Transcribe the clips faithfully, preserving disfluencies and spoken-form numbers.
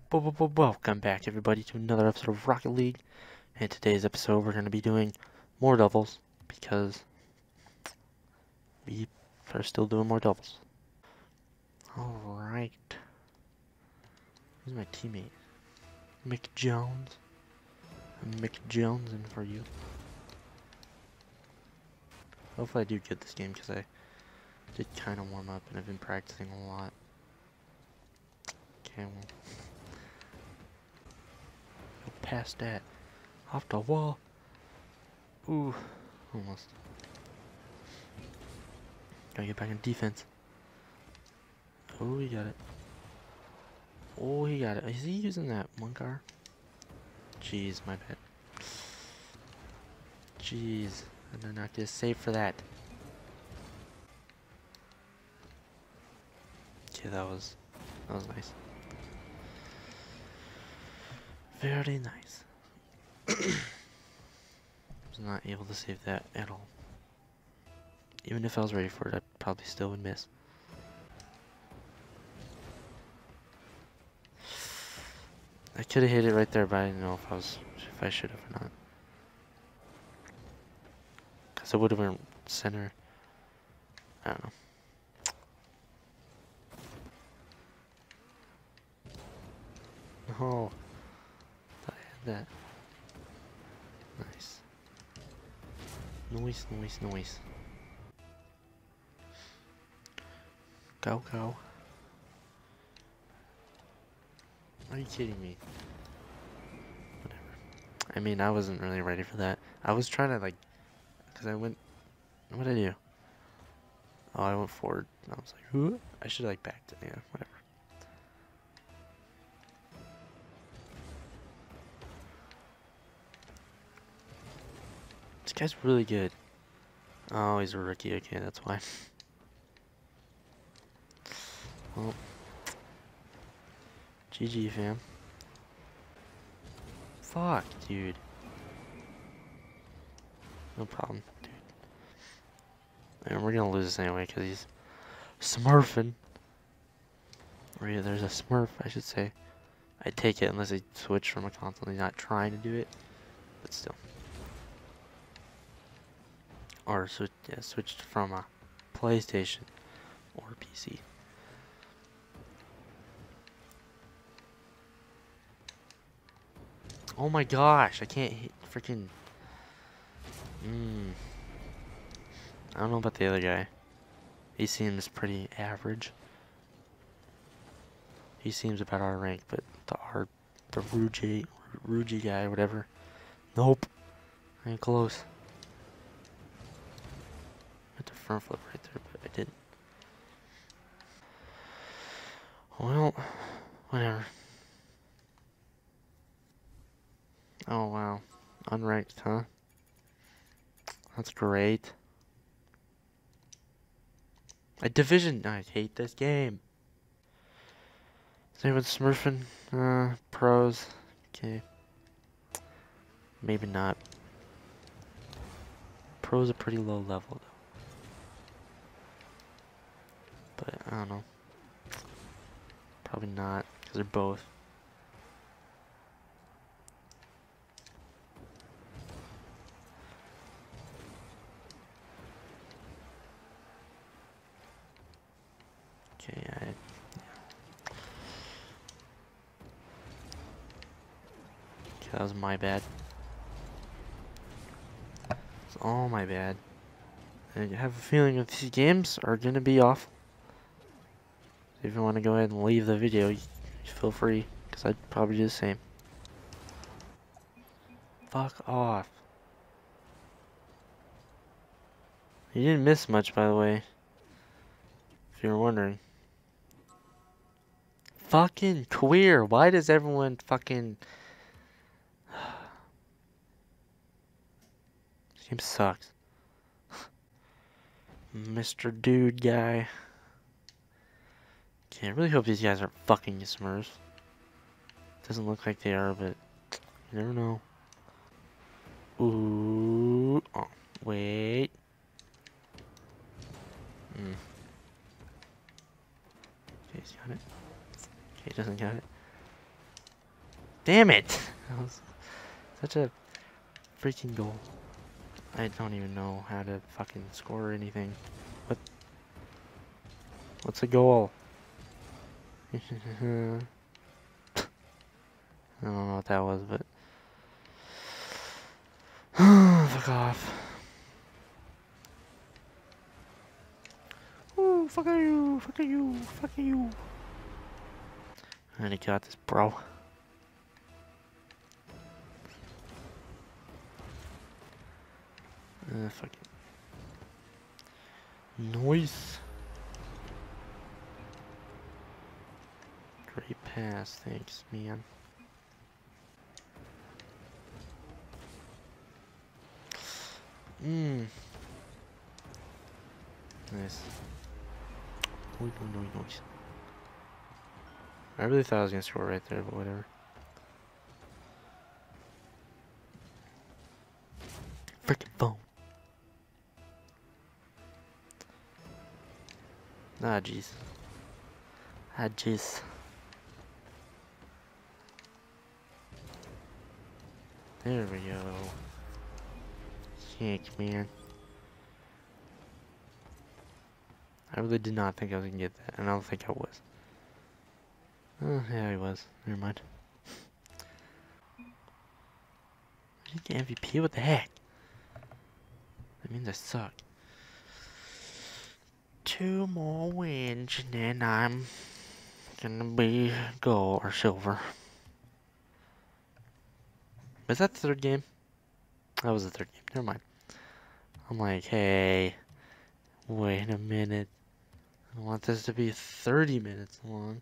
Welcome back, everybody, to another episode of Rocket League. In today's episode, we're going to be doing more doubles because we are still doing more doubles. Alright. Who's my teammate? Mick Jones. I'm Mick Jones in for you. Hopefully I do good this game because I did kind of warm up and I've been practicing a lot. Okay, well. Go past that. Off the wall. Ooh, almost. Gotta get back in defense. Oh, he got it. Oh, he got it. Is he using that one car? Jeez, my bad. Jeez, I did not get a save for that. Okay, that was that was nice. Very nice. Was not able to save that at all. Even if I was ready for it, I probably still would miss. I could have hit it right there, but I didn't know if I was if I should have or not. Cause I would have went center. I don't know. Oh, I had that. Nice. Noise, noise, noise. Go, go. Are you kidding me? Whatever. I mean, I wasn't really ready for that. I was trying to, like, because I went. What did I do? Oh, I went forward. I was like, who? I should, like, backed it. Yeah, whatever. This guy's really good. Oh, he's a rookie. Okay, that's why. Well, G G, fam. Fuck, dude. No problem, dude. And we're gonna lose this anyway because he's smurfing. Or yeah, there's a smurf, I should say. I'd take it unless they switch from a console. He's not trying to do it, but still. Or switch, yeah, switched from a PlayStation or P C. Oh my gosh, I can't hit freaking. Mmm. I don't know about the other guy. He seems pretty average. He seems about our rank, but the our the Ruji Ruji guy, whatever. Nope. I ain't close. Hit the front flip right there, but I didn't. Well, whatever. Oh wow. Unranked, huh? That's great. A division. I hate this game. Same with smurfing. Uh, pros. Okay. Maybe not. Pro's a pretty low level though. But I don't know. Probably not, because they're both. Okay, I. Yeah. Okay, that was my bad. It's all my bad. And I have a feeling that these games are gonna be awful. So if you want to go ahead and leave the video, you feel free, because I'd probably do the same. Fuck off. You didn't miss much, by the way. If you were wondering. Fucking queer. Why does everyone fucking... This game sucks. Mister Dude guy. Okay, I really hope these guys aren't fucking Smurfs. Doesn't look like they are, but you never know. Ooh. Oh, wait. Hmm. Okay, he's got it. Okay, he doesn't got it. Damn it! That was such a freaking goal. I don't even know how to fucking score or anything. What? What's a goal? I don't know what that was, but fuck off. Ooh, fuck you, fuck you, fuck you. I need to got this, bro. Uh, fuck it. Nice. Great pass, thanks, man. Mmm. Nice. Noise, noise, noise. I really thought I was gonna score right there, but whatever. Freaking phone. Ah, jeez. Ah, jeez. There we go. Sick, man. I really did not think I was gonna get that, and I don't think I was. Oh, yeah, I was. Never mind. I didn't get M V P? What the heck? That means I suck. Two more wins, and then I'm gonna be gold or silver. Was that the third game? That was the third game. Never mind. I'm like, hey, wait a minute. I want this to be thirty minutes long.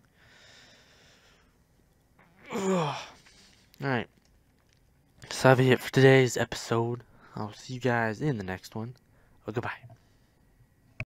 Alright. So that'll be it for today's episode. I'll see you guys in the next one. Oh, goodbye.